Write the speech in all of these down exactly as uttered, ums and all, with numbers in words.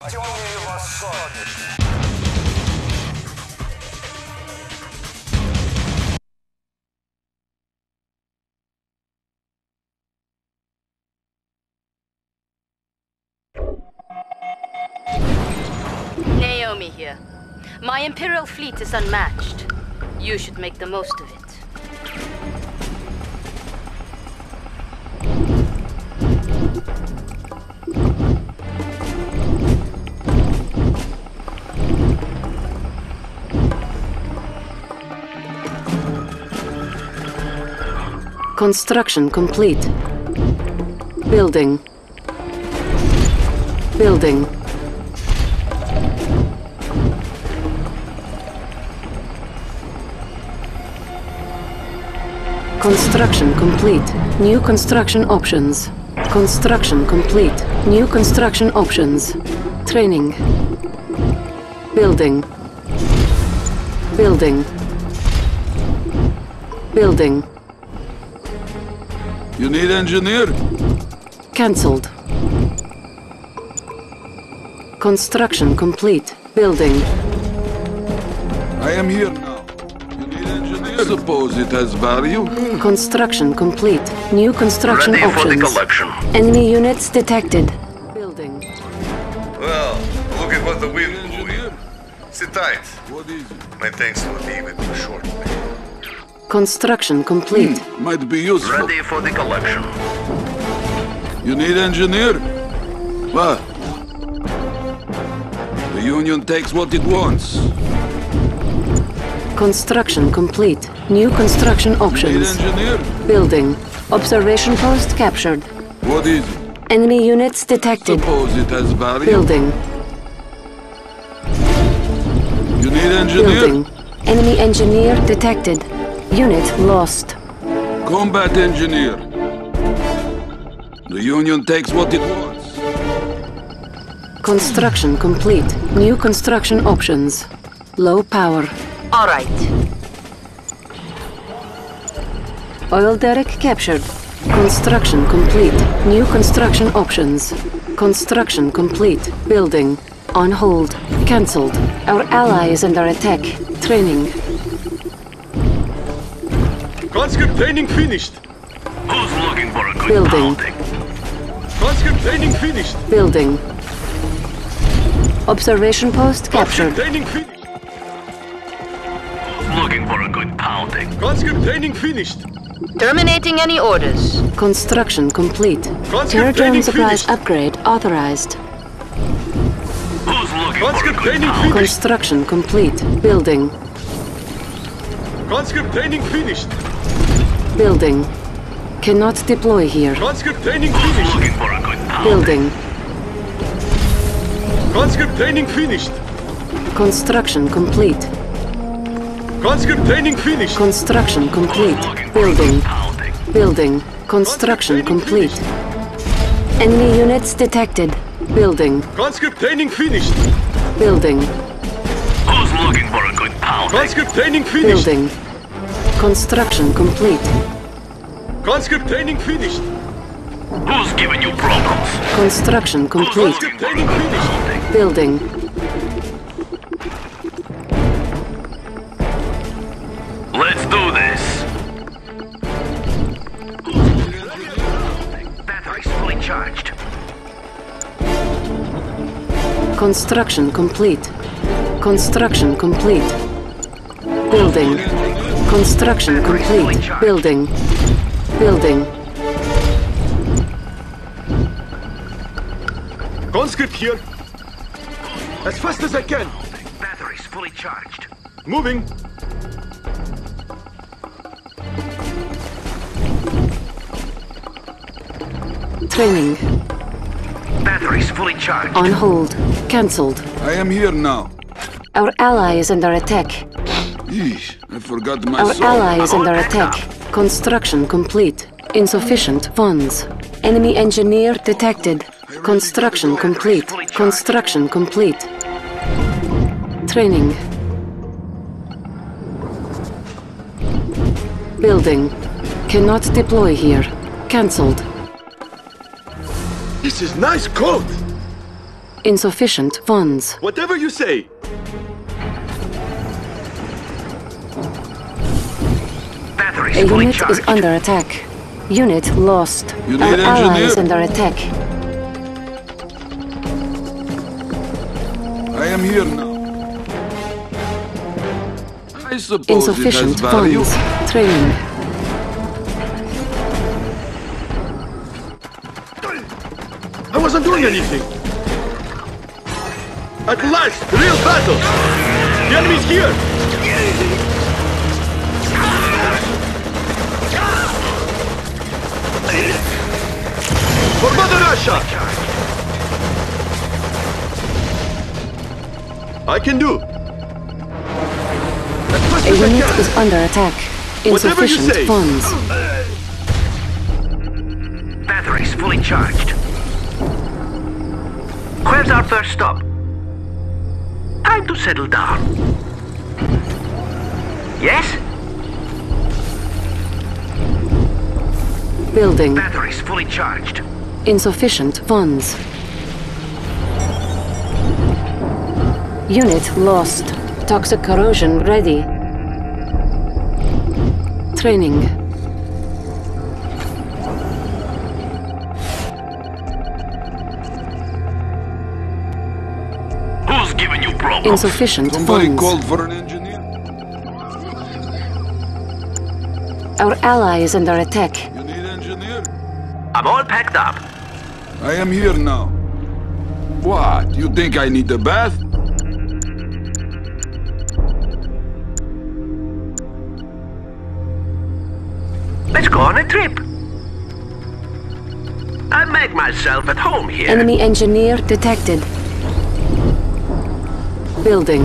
Naomi here. My Imperial fleet is unmatched. You should make the most of it. Construction complete. Building. Building. Construction complete. New construction options. Construction complete. New construction options. Training. Building. Building. Building. You need engineer? Cancelled. Construction complete. Building. I am here now. You need engineer? Suppose it has value? Construction complete. New construction Ready options. for the collection. Enemy units detected. Building. Well, look at what the wind is doing. Engineer? Sit tight. What is it? My thanks will be with you shortly. Construction complete. Hmm, might be useful. Ready for the collection. You need engineer? What? The Union takes what it wants. Construction complete. New construction You need options. engineer? Building. Observation post captured. What is it? Enemy units detected. Suppose it has value? Building. You need engineer? Building. Enemy engineer detected. Unit lost. Combat engineer. The Union takes what it wants. Construction complete. New construction options. Low power. All right. Oil derrick captured. Construction complete. New construction options. Construction complete. Building. On hold. Cancelled. Our ally is under attack. Training. Conscript training finished. Who's looking for a good Building. pounding? Conscript training finished. Building. Observation post captured. Conscript training finished. Who's looking for a good pounding? Conscript training finished. Terminating any orders. Construction complete. Conscript Terraform training supplies finished. upgrade authorized. Who's looking for a Conscript good training pounding? finished. Construction complete. Building. Conscript training finished. Building. Cannot deploy here. Conscript training Who's finished. looking for a good pounding? Building. Conscript training finished. Construction complete. Conscript training finished. Construction complete. Who's looking for a Building. good pounding? Building. Construction complete. Enemy units detected. Building. Conscript training finished. Building. Who's looking for a good pounding? Conscript training finished. Building. Construction complete. Conscript training finished. Who's giving you problems? Construction Who's complete. looking for a good pounding? Building. Let's do this. Batteries fully charged. Construction complete. Construction complete. Building. Construction complete. Building. Building. Conscript here. As fast as I can. Batteries fully charged. Moving. Training. Batteries fully charged. On hold. Cancelled. I am here now. Our ally is under attack. Eesh, I forgot my Our sword. ally is under attack. Construction complete. Insufficient funds. Enemy engineer detected. Construction complete. Construction complete. Training. Building. Cannot deploy here. Cancelled. This is nice code. Insufficient funds. Whatever you say. Batteries A fully unit charged. is under attack. Unit lost. You Our need ally is engineer? under attack. I am here now. I suppose it has Insufficient value. funds. Training. I wasn't doing anything. At last, real battle. The enemy's here. For Mother Russia. I can do. As fast A as I unit can. is under attack. Whatever you Insufficient say. funds. Batteries fully charged. Where's our first stop? Time to settle down. Yes? Building. Batteries fully charged. Insufficient funds. Unit lost. Toxic corrosion ready. Training. Who's giving you problems? Insufficient Somebody funds. called for an engineer? Our ally is under attack. You need engineer? I'm all packed up. I am here now. What? You think I need a bath? Let's go on a trip. I'll make myself at home here. Enemy engineer detected. Building.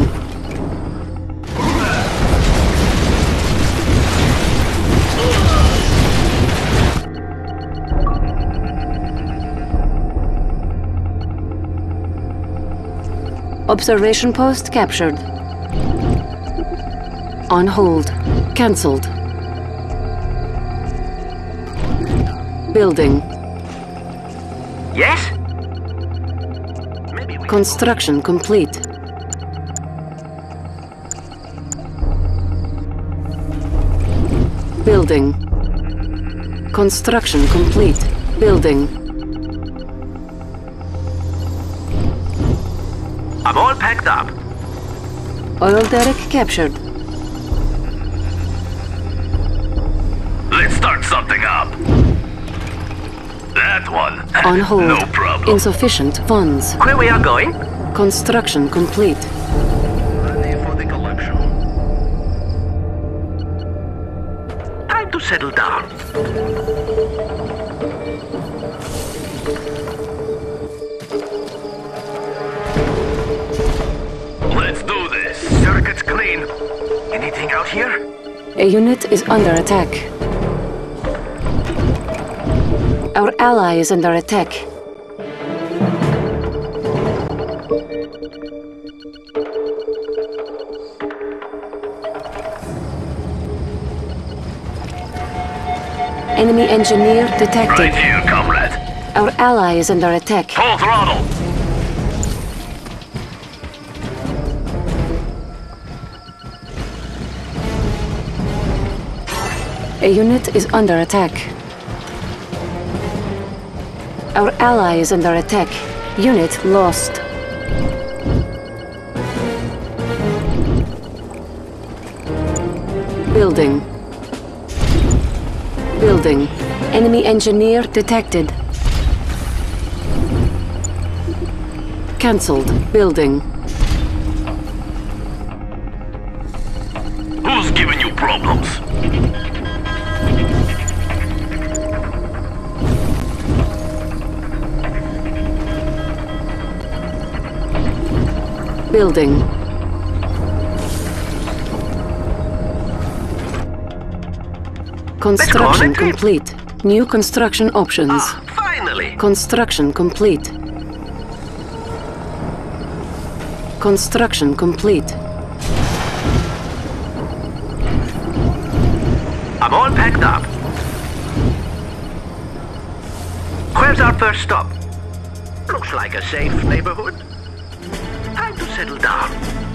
Observation post captured. On hold. Cancelled. Building. Yes? Maybe we Construction complete. Building. Construction complete. Building. I'm all packed up. Oil derrick captured. Let's start something up. That one. On hold. No problem. Insufficient funds. Where we are going? Construction complete. Ready for the collection. Time to settle down. Let's do this. Circuit's clean. Anything out here? A unit is under attack. Our ally is under attack. Enemy engineer detected. Right here, comrade. Our ally is under attack. Full throttle. A unit is under attack. Our ally is under attack. Unit lost. Building. Building. Enemy engineer detected. Cancelled. Building. Who's giving you problems? Building. Construction trip. complete. New construction options. Ah, finally. Construction complete. Construction complete. I'm all packed up. Where's our first stop? Looks like a safe neighborhood. settle down.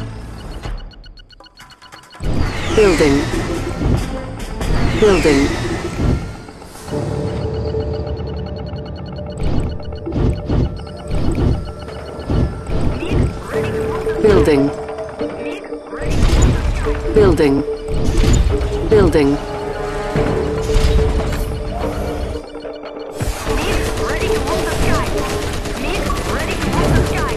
Building. Building. Building. Building. Building. Ready to hold the sky. Mid, ready to hold the sky.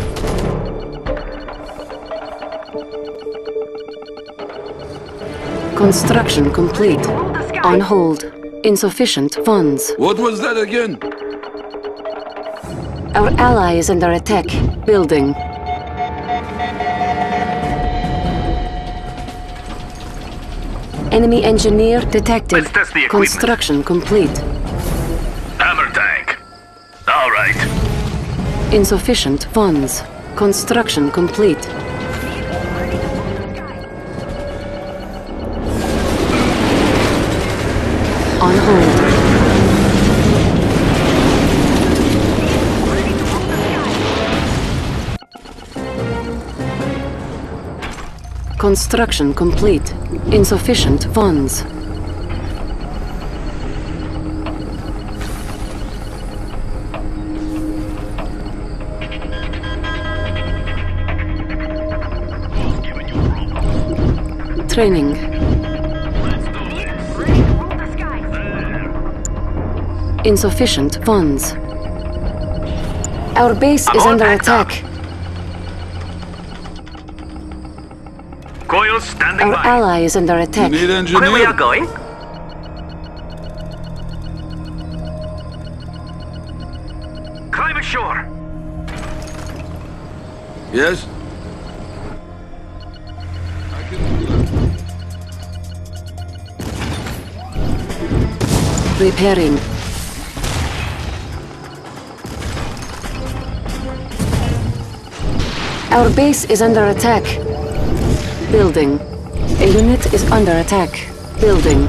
Construction complete. On hold. Insufficient funds. What was that again? Our ally is under attack. Building. Enemy engineer detected. Let's test the equipment. Construction complete. Hammer tank. All right. Insufficient funds. Construction complete. On hold. Construction complete. Insufficient funds. Training. Ready to hold the sky. Insufficient funds. Our base I'm is all under packed up. attack. Coils standing Our by. ally is under attack. Need engineer? Where we are going? Climb ashore. Yes? I can do that. Repairing. Our base is under attack. Building. A unit is under attack. Building.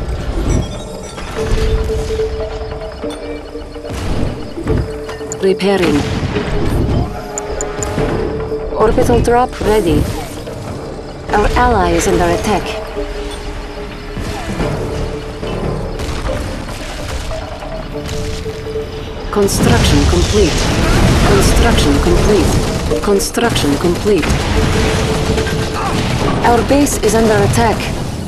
Repairing. Orbital drop ready. Our ally is under attack. Construction complete. Construction complete. Construction complete. Our base is under attack.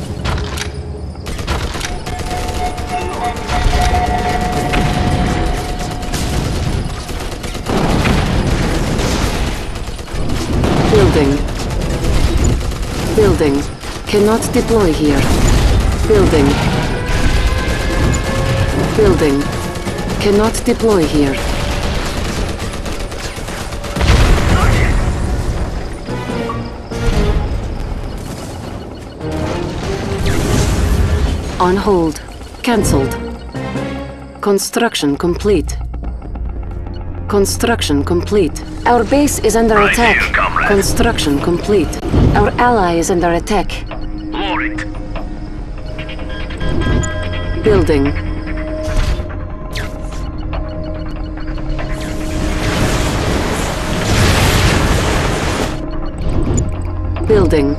Building. Building. Cannot deploy here. Building. Building. Cannot deploy here. On hold. Cancelled. Construction complete. Construction complete. Our base is under Right attack. here, comrade. Construction complete. Our ally is under attack. Lower it. Building. Building.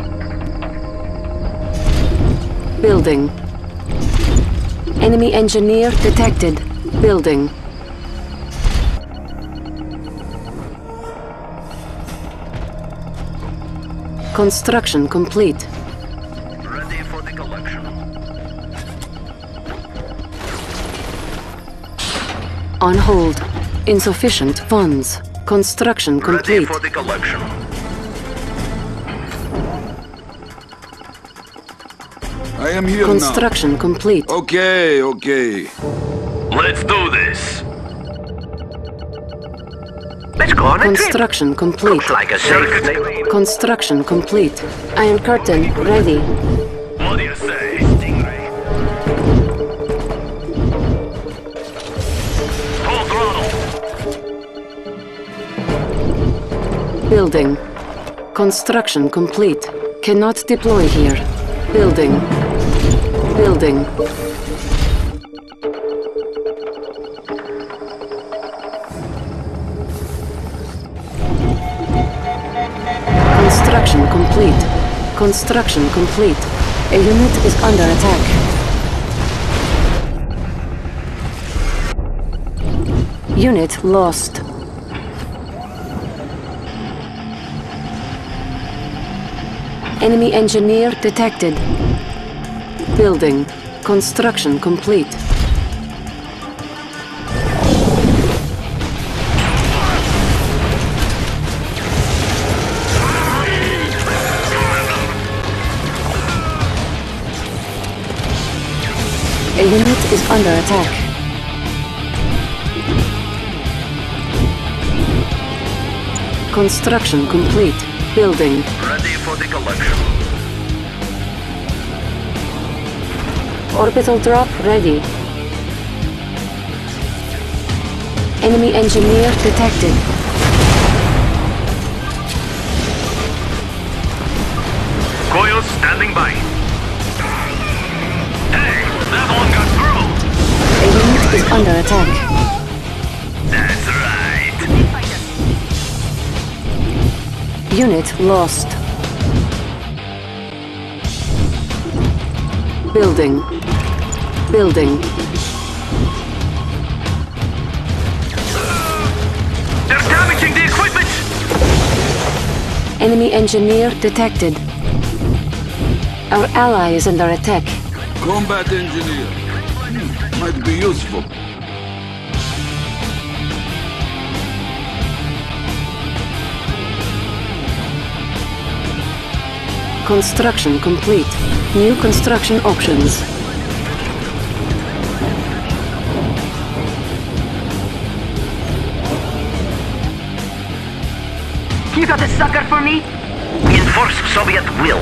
Building. Enemy engineer detected. Building. Construction complete. Ready for the collection. On hold. Insufficient funds. Construction Ready complete. for the collection. I am here Construction complete. now. Okay, okay. Let's do this. Let's go on a trip. Construction complete. Looks like a circuit clean. Construction complete. Iron curtain ready. What do you say, Stingray? Full throttle. Building. Construction complete. Cannot deploy here. Building. Building. Construction complete. Construction complete. A unit is under attack. Unit lost. Enemy engineer detected. Building. Construction complete. A unit is under attack. Construction complete. Building. Ready for the collection. Orbital drop ready. Enemy engineer detected. Coils standing by. Hey, that one got through. A unit is under attack. That's right. Unit lost. Building. Building. They're damaging the equipment. Enemy engineer detected. Our ally is under attack. Combat engineer. Hmm, might be useful. Construction complete. New construction options. You got a sucker for me? Enforce Soviet will.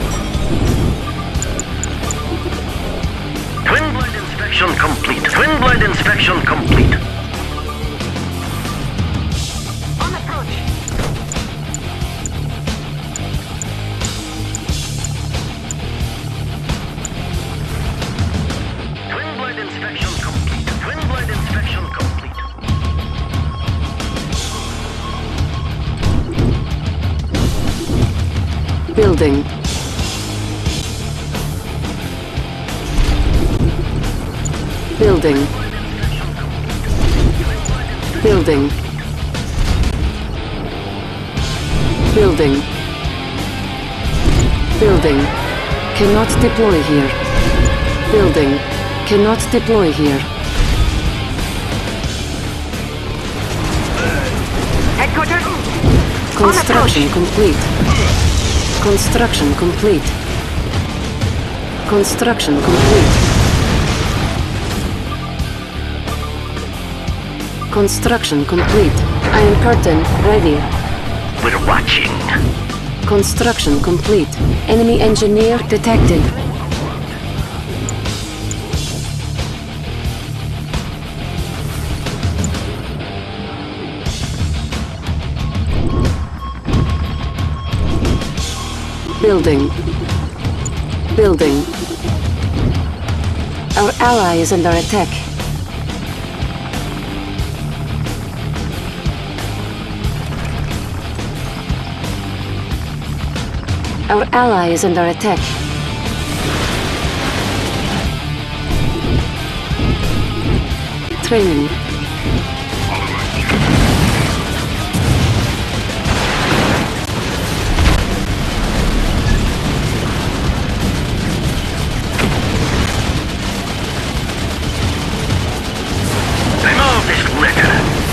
Twin blade inspection complete. Twin blade inspection complete. On approach. Twin blade inspection complete. Twin blade inspection complete. Building. Building. Building. Building. Building. Cannot deploy here. Building. Cannot deploy here. Headquarters. Construction complete. Construction complete. Construction complete. Construction complete. Iron curtain ready. We're watching. Construction complete. Enemy engineer detected. Building. Building. Our ally is under attack. Our ally is under attack. Training. Remove this litter.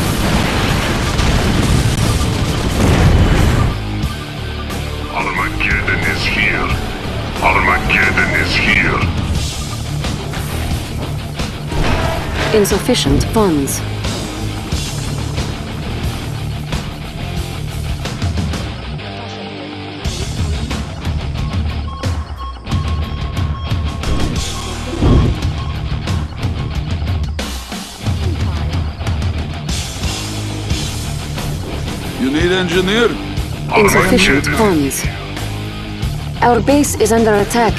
Armageddon is here. Armageddon is here. Insufficient funds. You need engineer? Insufficient funds. Our base is under attack.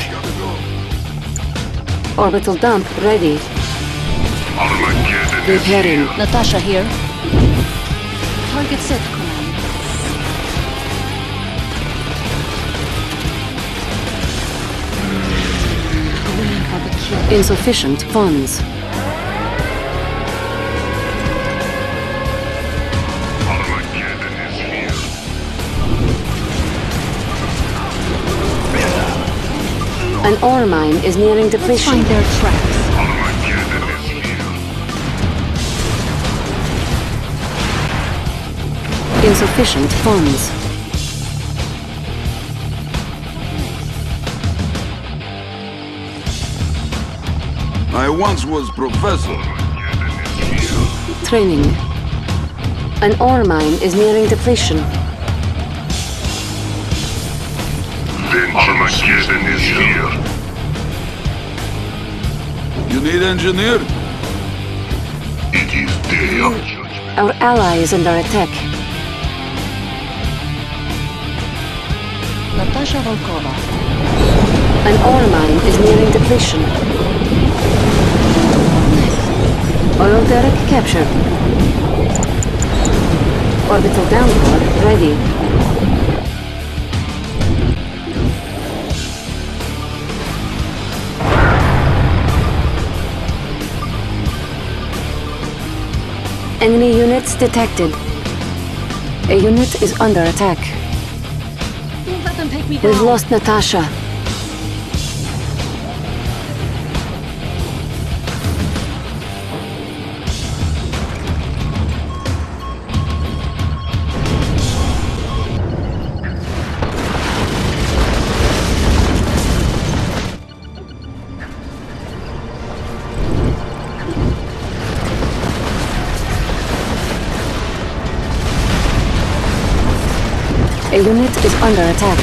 Orbital dump ready. Armageddon is Repairing. here. Natasha here. Target set, Command. Insufficient funds. Armageddon is here. An ore mine is nearing depletion. Find their tracks. Armageddon is here. Insufficient funds. I once was professor. Armageddon is here. Training. An ore mine is nearing depletion. Armageddon is here. You need engineer? It is day of judgment. Our ally is under attack. Natasha Volkova. An ore mine is nearing depletion. Oil derrick captured. Orbital downpour ready. Enemy units detected. A unit is under attack. Don't let them take me We've down. lost Natasha. A unit is under attack.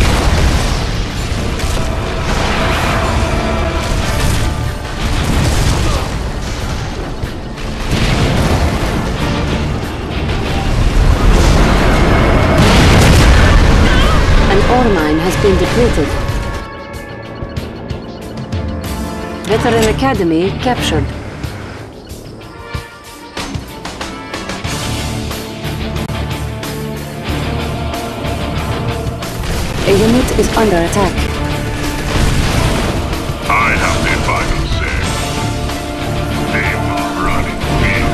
An ore mine has been depleted. Veteran Academy captured. A unit is under attack. I have the final say. They will run in fear.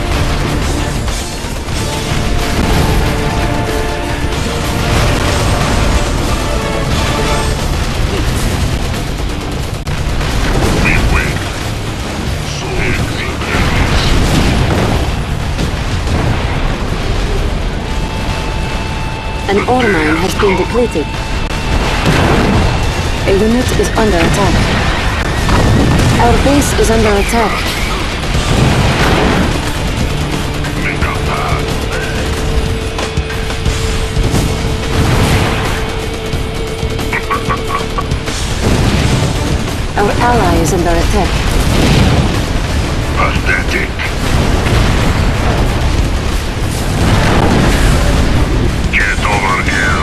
We win. So is the enemies. An ore mine has been depleted. A unit is under attack. Our base is under attack. Our ally is under attack. Pathetic. Get over here.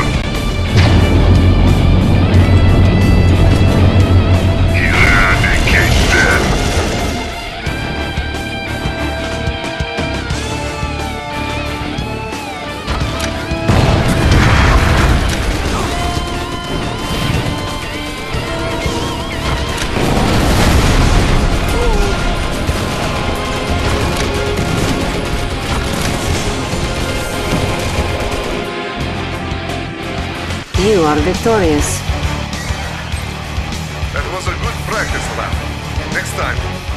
Eradicate them. You are victorious. That was a good practice lap. Next time,